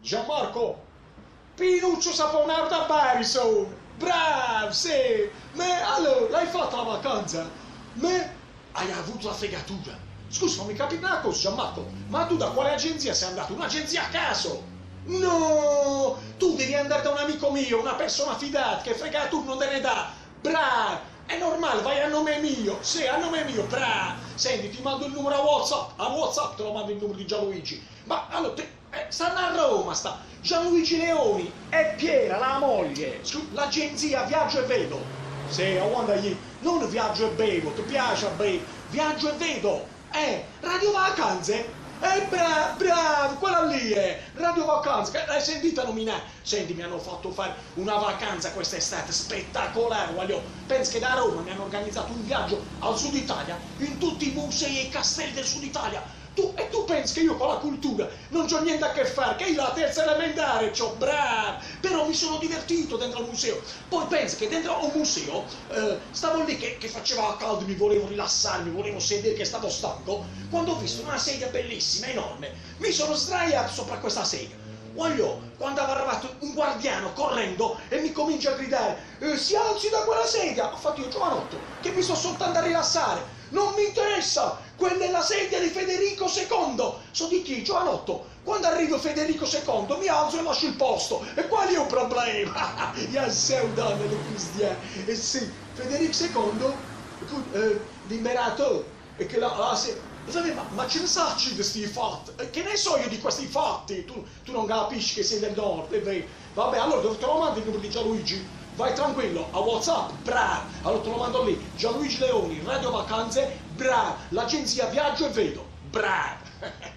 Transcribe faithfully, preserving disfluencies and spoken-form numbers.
Gianmarco, Pinuccio Saponaro da Barison, bravo, sì, ma allora, l'hai fatta la vacanza? Ma hai avuto la fregatura. Scusa, non mi capi una cosa, Gianmarco, ma tu da quale agenzia sei andato? Un'agenzia a caso? No, tu devi andare da un amico mio, una persona fidata, che fregatura non te ne dà. Bravo, è normale, vai a nome mio, sì, a nome mio, bravo. Senti, ti mando il numero a WhatsApp, a WhatsApp te lo mando il numero di Gianluigi. Ma allora, te, eh, stanno a Roma, sta Gianluigi Leoni e Piera, la moglie, l'agenzia Viaggio e Vedo. Sì, aguanta lì, non Viaggio e Bevo, ti piace a bere, Viaggio e Vedo, eh, Radio Vacanze. Eh, bravo, bravo, quella lì è Radio Vacanze, l'hai sentita nominare? Senti, mi hanno fatto fare una vacanza quest'estate spettacolare, voglio. Penso che da Roma mi hanno organizzato un viaggio al Sud Italia, in tutti i musei e i castelli del Sud Italia. Tu, e tu pensi che io con la cultura non c'ho niente a che fare, che io la terza elementare c'ho, bravo, però mi sono divertito dentro al museo. Poi pensi che dentro un museo, eh, stavo lì che, che faceva caldo, mi volevo rilassarmi, volevo sedere, che stavo stanco, quando ho visto una sedia bellissima, enorme, mi sono sdraiato sopra questa sedia. Voglio, quando aveva arrivato un guardiano correndo e mi comincia a gridare, eh, si alzi da quella sedia, ho fatto io, giovanotto, che mi sto soltanto a rilassare. Non mi interessa, quella è la sedia di Federico secondo. So di chi, giovanotto? Quando arriva Federico secondo mi alzo e lascio il posto. E qual è il problema? Ja sei donna di cristiani. E sì, Federico secondo, eh, l'imperatore, e che la, la se... ma, ma ce ne sacci di questi fatti? Che ne so io di questi fatti? Tu, tu non capisci che sei del nord, è vero? Vabbè, allora dove te lo mando il numero di Gianluigi? Vai tranquillo, a WhatsApp, bravo, allora te lo mando lì, Gianluigi Leoni, Radio Vacanze, bravo, l'agenzia Viaggio e Vedo, bravo.